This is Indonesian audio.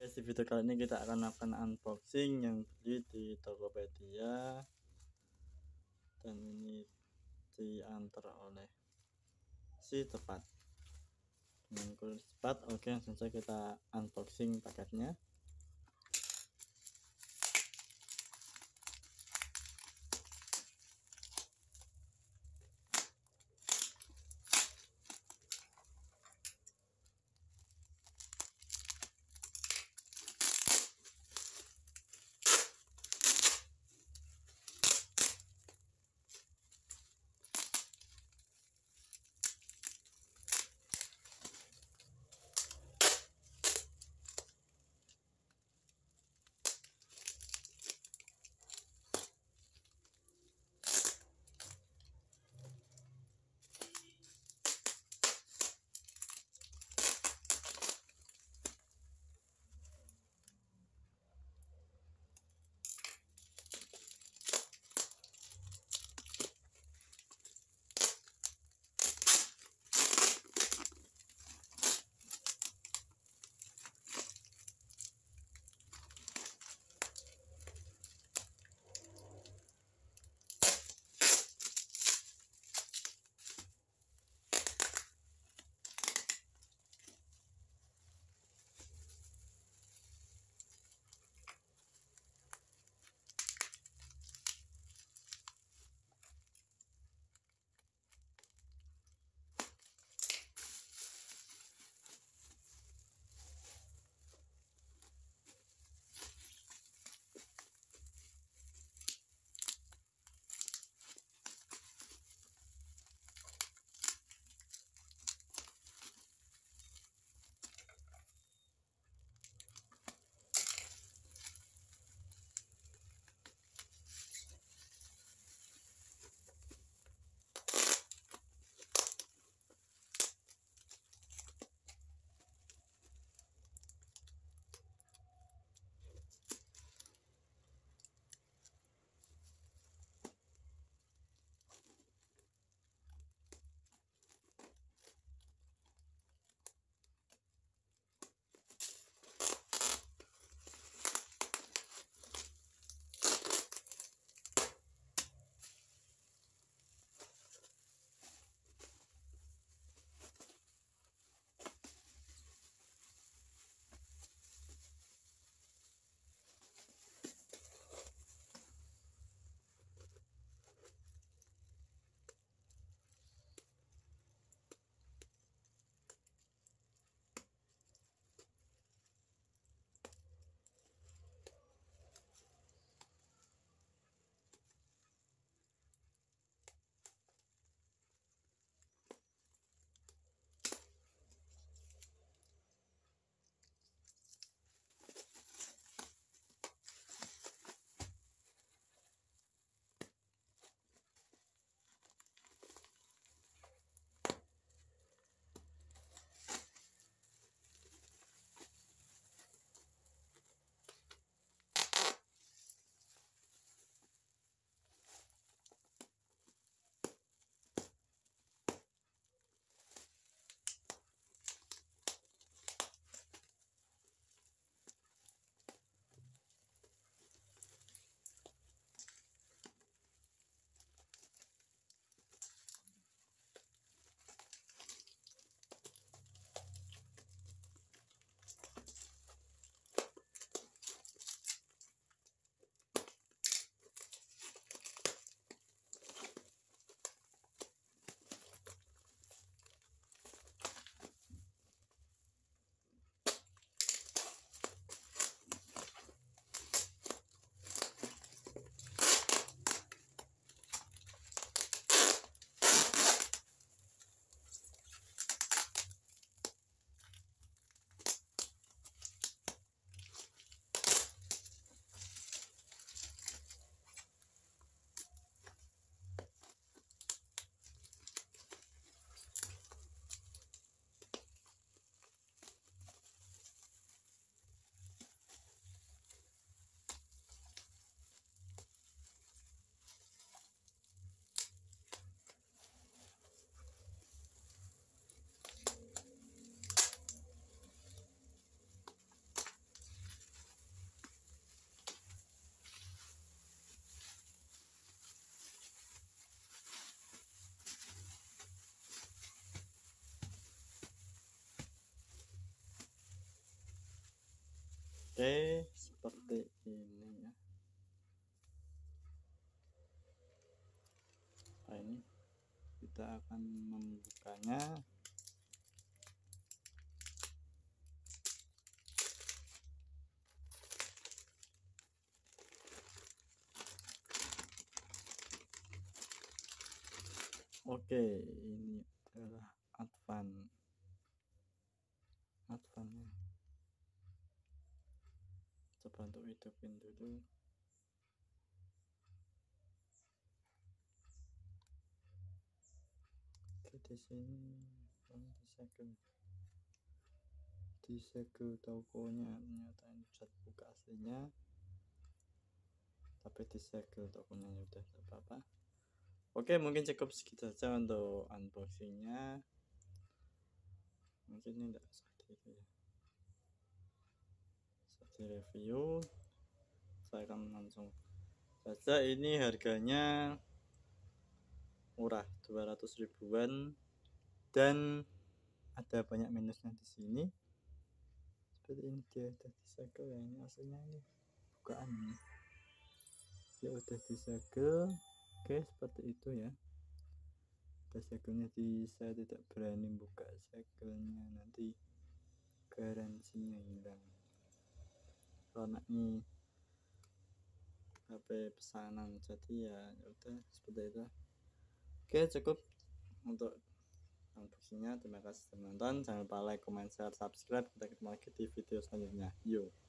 Guys, di video kali ini kita akan melakukan unboxing yang beli di Tokopedia, dan ini diantar oleh si Tepat dengan kurir cepat. Oke, langsung saja kita unboxing paketnya. Oke, seperti ini ya. Nah, ini kita akan membukanya. Oke, ini adalah advan. Coba untuk hidupin dulu. Oke, di sini disegel tokonya, ternyata ini cat buka aslinya, tapi disegel tokonya ya udah tidak apa-apa. Oke, mungkin cukup segitu saja untuk unboxingnya. Mungkin ini tidak usah di review. Saya akan langsung saja. Ini harganya murah, 200 ribuan, dan ada banyak minusnya di sini. Seperti ini, dia udah disegel ya, ini aslinya ini bukaan ini. Ya udah disegel. Oke, seperti itu ya. Ada segelnya, saya tidak berani buka segelnya, nanti garansinya hilang. Karena ini HP pesanan, jadi ya udah seperti itu. Oke, cukup untuk unboxingnya. Terima kasih telah menonton. Jangan lupa like, comment, share, subscribe. Kita ketemu lagi di video selanjutnya. Yo.